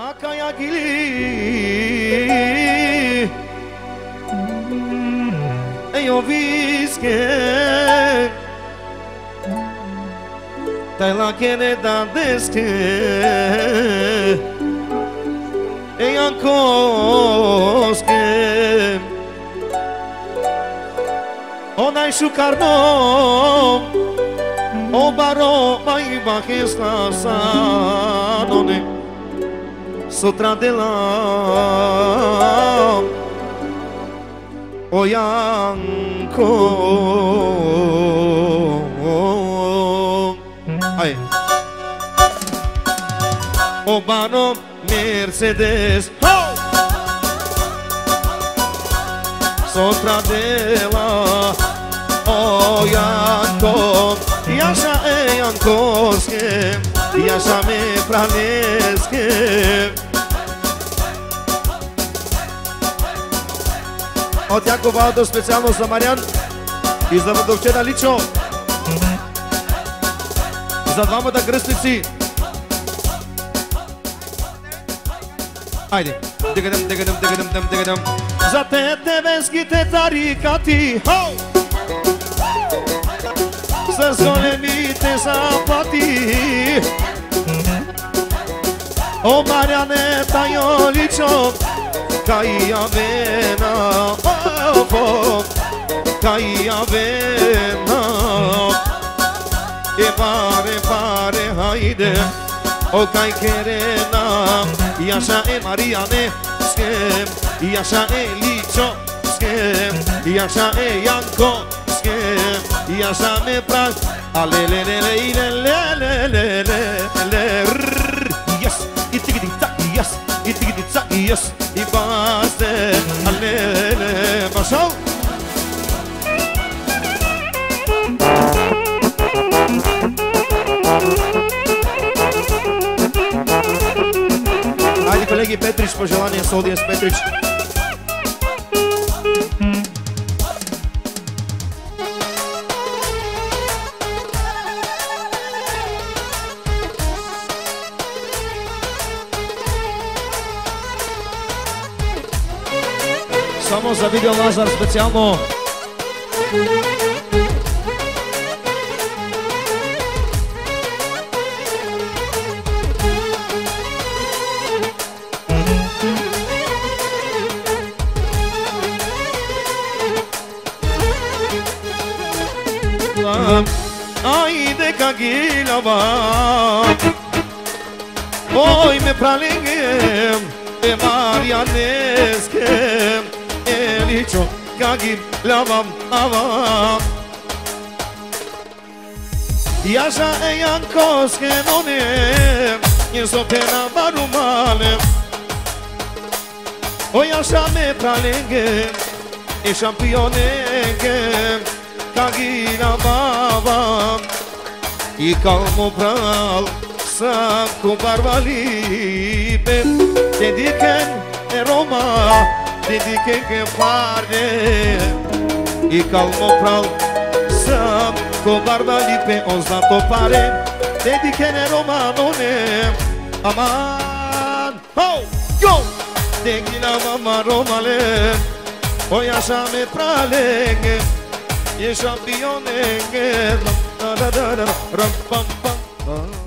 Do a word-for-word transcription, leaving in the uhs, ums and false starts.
Akayagili Ejo viske Tajla kene da deske Ejan koske Onaj šukarno Obaro ma ima hesla sanone Sutra dela O Janko Aj Obaro Mercedes Ho! Sutra dela O Janko Jasza e Jankowskie Jasza me praneskie Od Jakova Ado specijalno za Marijan i za Vrdovčena lično za dvama da grsnici. Ajde, digadam, digadam, digadam, digadam, digadam. Za te tebenskite tarikati, ho! Sa zgolemite zapati O Marjane tajo lično Kaj ja vena oh, oh, Kaj ja vena E pare pare hajde O kaj kerena Jasza e Marijane Skem Jasza e lično Skem Jasza e Janko Skem Jasza me pras Ale le le le le le le le le le Yes I tiki ta yes I tiki ta yes I baste Ale le Bašao Ajde kolegi Petrić poželanje Sodijes Petrić Samo za video Lazar specijalno Ajde kagilava Oj me pralingem E Marijaneskem Lično kagim lavam avam Jasza e Jankowskie nonem Nie zopena barumalem O Jasza me pralengem E šampionengem Kagina bavam I kalmo pral Sam ku barbalipem Dediken e Roma Dediche che fare I calmo pral Sam Ko barba lipe on znato pare Dediche ne romanone Aman Ho Yo Degina mama romale O Jasza me pralenge E šampionenge Ram pam pam